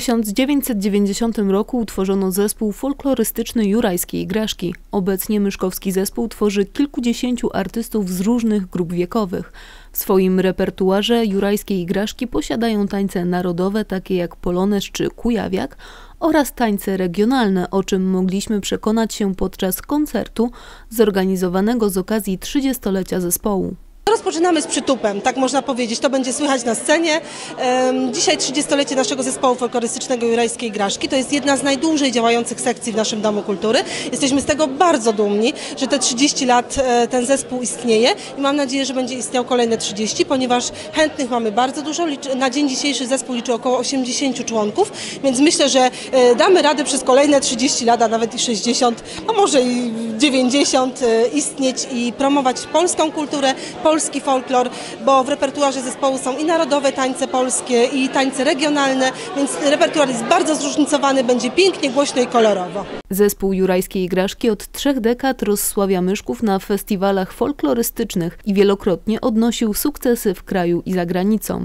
1990 roku utworzono zespół folklorystyczny Jurajskie Igraszki. Obecnie myszkowski zespół tworzy kilkudziesięciu artystów z różnych grup wiekowych. W swoim repertuarze Jurajskie Igraszki posiadają tańce narodowe takie jak polonez czy kujawiak oraz tańce regionalne, o czym mogliśmy przekonać się podczas koncertu zorganizowanego z okazji 30-lecia zespołu. Rozpoczynamy z przytupem, tak można powiedzieć, to będzie słychać na scenie. Dzisiaj 30-lecie naszego zespołu folklorystycznego Jurajskie Igraszki. To jest jedna z najdłużej działających sekcji w naszym Domu Kultury. Jesteśmy z tego bardzo dumni, że te 30 lat ten zespół istnieje i mam nadzieję, że będzie istniał kolejne 30, ponieważ chętnych mamy bardzo dużo. Na dzień dzisiejszy zespół liczy około 80 członków, więc myślę, że damy radę przez kolejne 30 lat, a nawet i 60, a może i 90 istnieć i promować polską kulturę, polski folklor, bo w repertuarze zespołu są i narodowe tańce polskie, i tańce regionalne, więc repertuar jest bardzo zróżnicowany, będzie pięknie, głośno i kolorowo. Zespół Jurajskie Igraszki od 3 dekad rozsławia myszków na festiwalach folklorystycznych i wielokrotnie odnosił sukcesy w kraju i za granicą.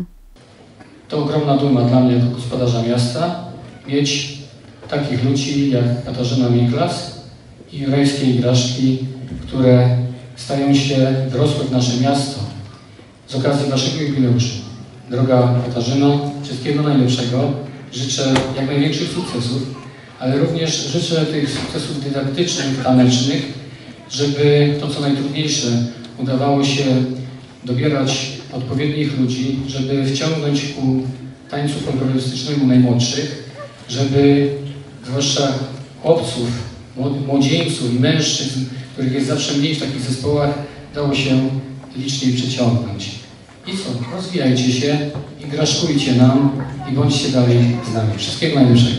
To ogromna duma dla mnie jako gospodarza miasta mieć takich ludzi jak Katarzyna Miklas i Jurajskie Igraszki, które stają się dorosłe w nasze miasto z okazji waszego jubileuszu. Droga Katarzyno, wszystkiego najlepszego. Życzę jak największych sukcesów, ale również życzę tych sukcesów dydaktycznych, tanecznych, żeby to, co najtrudniejsze, udawało się dobierać odpowiednich ludzi, żeby wciągnąć ku tańcu folklorystycznemu najmłodszych, żeby zwłaszcza chłopców, młodzieńców i mężczyzn, których jest zawsze mniej w takich zespołach, dało się licznie przyciągnąć. I co? Rozwijajcie się, igraszkujcie nam i bądźcie dalej z nami. Wszystkiego najlepszego.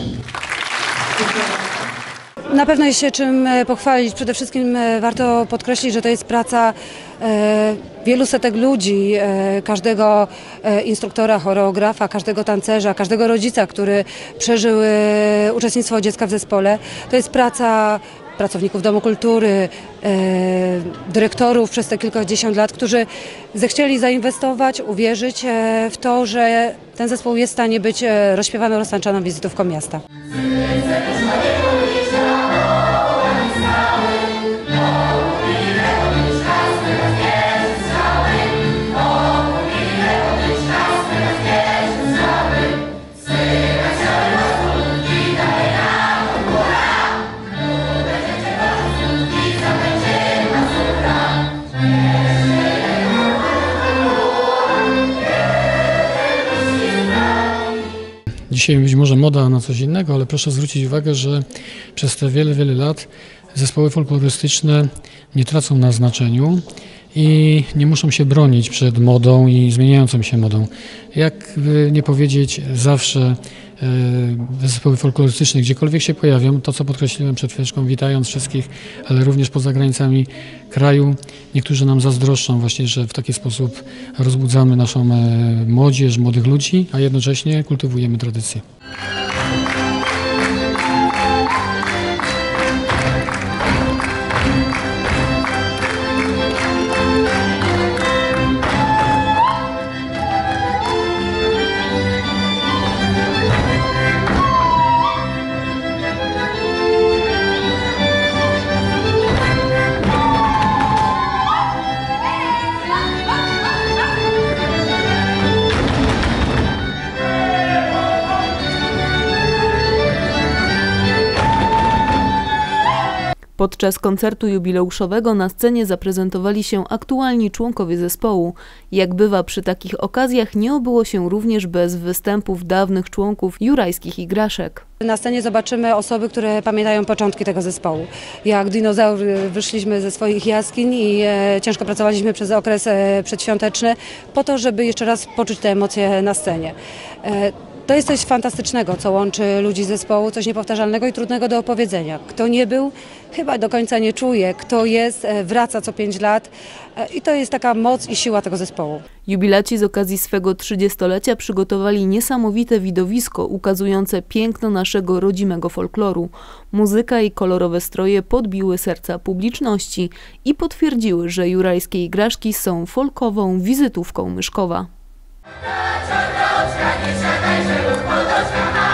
Na pewno jest się czym pochwalić. Przede wszystkim warto podkreślić, że to jest praca wielu setek ludzi, każdego instruktora, choreografa, każdego tancerza, każdego rodzica, który przeżył uczestnictwo dziecka w zespole. To jest praca pracowników Domu Kultury, dyrektorów przez te kilkadziesiąt lat, którzy zechcieli zainwestować, uwierzyć w to, że ten zespół jest w stanie być rozśpiewaną, roztańczoną wizytówką miasta. Dzisiaj być może moda na coś innego, ale proszę zwrócić uwagę, że przez te wiele lat zespoły folklorystyczne nie tracą na znaczeniu i nie muszą się bronić przed modą i zmieniającą się modą. Jakby nie powiedzieć, zawsze zespoły folklorystyczne, gdziekolwiek się pojawią, to co podkreśliłem przed chwileczką, witając wszystkich, ale również poza granicami kraju, niektórzy nam zazdroszczą właśnie, że w taki sposób rozbudzamy naszą młodzież, młodych ludzi, a jednocześnie kultywujemy tradycję. Podczas koncertu jubileuszowego na scenie zaprezentowali się aktualni członkowie zespołu. Jak bywa przy takich okazjach, nie obyło się również bez występów dawnych członków Jurajskich Igraszek. Na scenie zobaczymy osoby, które pamiętają początki tego zespołu. Jak dinozaury wyszliśmy ze swoich jaskiń i ciężko pracowaliśmy przez okres przedświąteczny po to, żeby jeszcze raz poczuć te emocje na scenie. To jest coś fantastycznego, co łączy ludzi z zespołu, coś niepowtarzalnego i trudnego do opowiedzenia. Kto nie był, chyba do końca nie czuje. Kto jest, wraca co 5 lat i to jest taka moc i siła tego zespołu. Jubilaci z okazji swego 30-lecia przygotowali niesamowite widowisko ukazujące piękno naszego rodzimego folkloru. Muzyka i kolorowe stroje podbiły serca publiczności i potwierdziły, że Jurajskie Igraszki są folkową wizytówką Myszkowa. Nie siadaj, że lub podoczka.